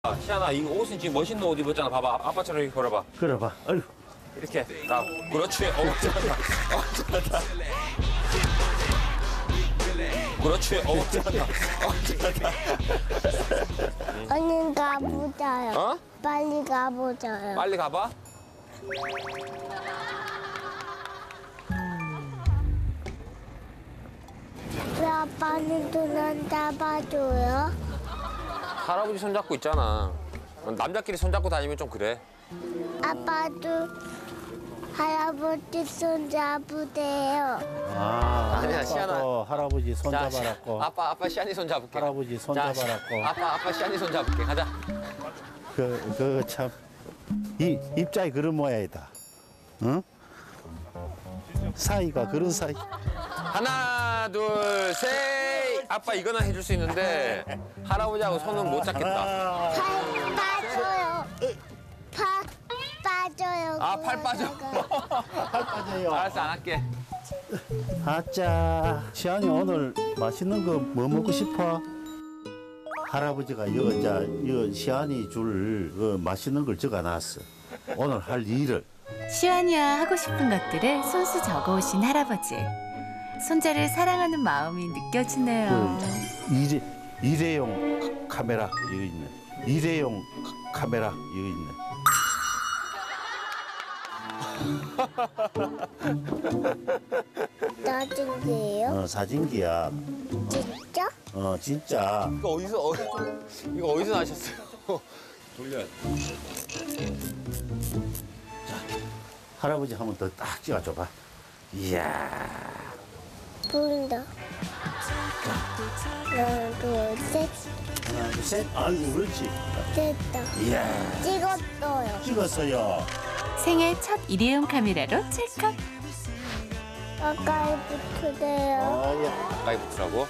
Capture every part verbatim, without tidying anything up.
아, 시안아, 이 옷은 지금 멋있는 옷 입었잖아. 봐봐, 아- 아빠처럼 이렇게 걸어봐. 걸어봐. 어휴. 이렇게. 나, 그렇지. 어, 잘한다. 어, 잘한다. 그렇지. 어, 잘한다. 어, 잘한다. 얼른 가보자요. 어? 빨리 가보자요. 빨리 가봐. 왜 아빠는 눈안 잡아줘요? 할아버지 손잡고 있잖아. 남자끼리 손잡고 다니면 좀 그래. 아빠도 할아버지 손 잡으세요. 아, 아니야, 시안아. 아빠도 할아버지 손 자, 잡아놨고. 아빠, 아빠 시안이 손 잡을게. 할아버지 손 자, 잡아놨고. 아빠, 아빠 시안이 손 잡을게. 가자. 그, 그 참. 이 입자이 그런 모양이다. 응? 사이가 그런 사이. 하나, 둘, 셋. 아빠 이거나 해줄 수 있는데 할아버지하고 손은 못 잡겠다. 하나. 팔 빠져요. 팔 빠져요. 아, 팔 빠져. 팔 빠져요. 알았어, 안 할게. 아짜. 시안이 오늘 맛있는 거 뭐 먹고 싶어? 할아버지가 이거 자 이거 시안이 줄 그 맛있는 걸 적어놨어. 오늘 할 일을. 시안이와 하고 싶은 것들을 손수 적어오신 할아버지. 손자를 사랑하는 마음이 느껴지네요. 그 일회, 일회용 카메라 여기 있네. 일회용 카메라 여기 있네. 나중에요? 어, 사진기야. 진짜? 어, 진짜. 이거 어디서, 어디, 이거 어디서 나셨어요? 돌려. 할아버지 한 번 더 딱 찍어줘봐. 이야. 보인다. 하나, 둘, 셋. 하나, 둘, 셋. 아이고, 그렇지. 됐다. 이야. 찍었어요. 찍었어요. 생애 첫 일회용 카메라로 찰칵. 가까이 붙으세요. 아, 예. 가까이 붙으라고?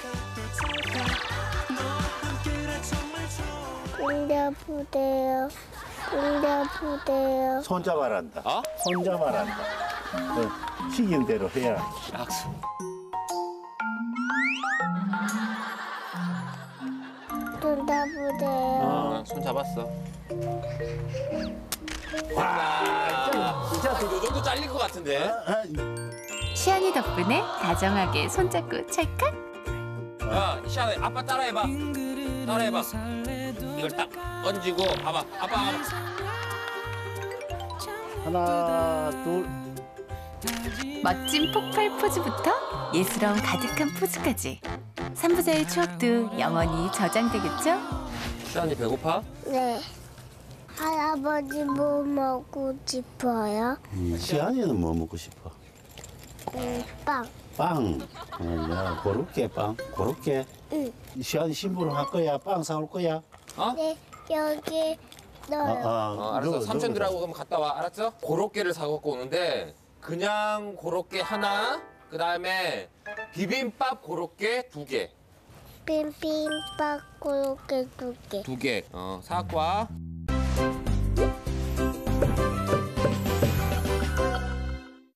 돌려보세요. 돌려보세요. 손잡아란다. 어? 손잡아란다. 그 시킨 대로 해야. 약속. 돌려보세요. 어, 손 잡았어. 와, 진짜. 요 정도 잘릴 것 같은데? 아, 시안이 덕분에 다정하게 손잡고 찰칵. 야, 시안아, 아빠 따라해봐. 따라해봐. 이걸 딱 얹고, 봐봐. 아빠, 하나, 둘. 멋진 폭발 포즈부터 예스러움 가득한 포즈까지. 삼부자의 추억도 영원히 저장되겠죠? 시안이 배고파? 네. 할아버지 뭐 먹고 싶어요? 음, 시안이는 뭐 먹고 싶어? 음, 빵. 빵. 어, 야, 고로케 빵. 고로케. 응. 시안이 심부름 할 거야? 빵 사올 거야? 어? 네, 여기 아, 넣어요. 아, 어, 알았어. 넣어, 삼촌들하고 넣어. 그럼 갔다 와. 알았어? 고로케를 사갖고 오는데 그냥 고로케 하나, 그 다음에 비빔밥 고로케 두 개. 빔빔밥 그렇게 두 개. 두 개. 어, 사갖고 와.